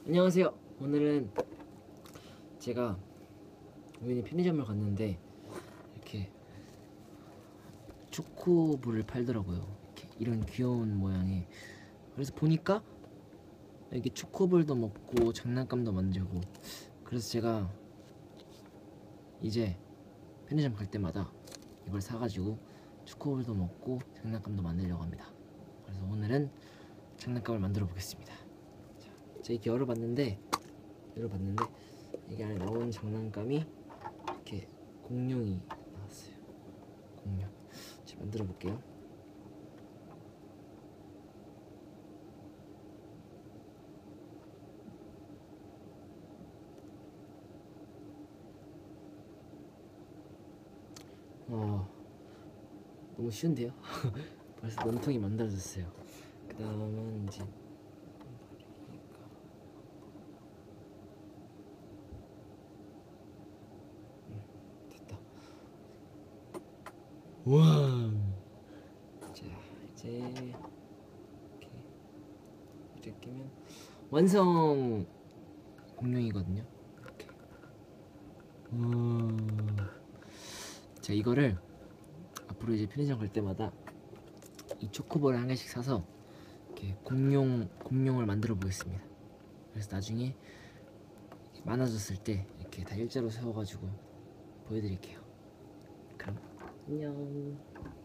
안녕하세요. 오늘은 제가 우연히 편의점을 갔는데 이렇게 초코볼을 팔더라고요. 이렇게 이런 귀여운 모양의. 그래서 보니까 이게 초코볼도 먹고 장난감도 만들고. 그래서 제가 이제 편의점 갈 때마다 이걸 사가지고 초코볼도 먹고 장난감도 만들려고 합니다. 그래서 오늘은 장난감을 만들어 보겠습니다. 제가 이렇게 열어봤는데 이게 안에 나온 장난감이 이렇게 공룡이 나왔어요. 공룡. 제가 만들어 볼게요. 너무 쉬운데요? 벌써 몸통이 만들어졌어요. 그 다음은 이제 됐다. 우와. 자, 이제 이렇게 끼면 완성 공룡이거든요. 이렇게. 자, 이거를 앞으로 이제 편의점 갈 때마다 이 초코볼을 한 개씩 사서 이렇게 공룡을 만들어 보겠습니다. 그래서 나중에 많아졌을 때 이렇게 다 일자로 세워가지고 보여드릴게요. 그럼 안녕.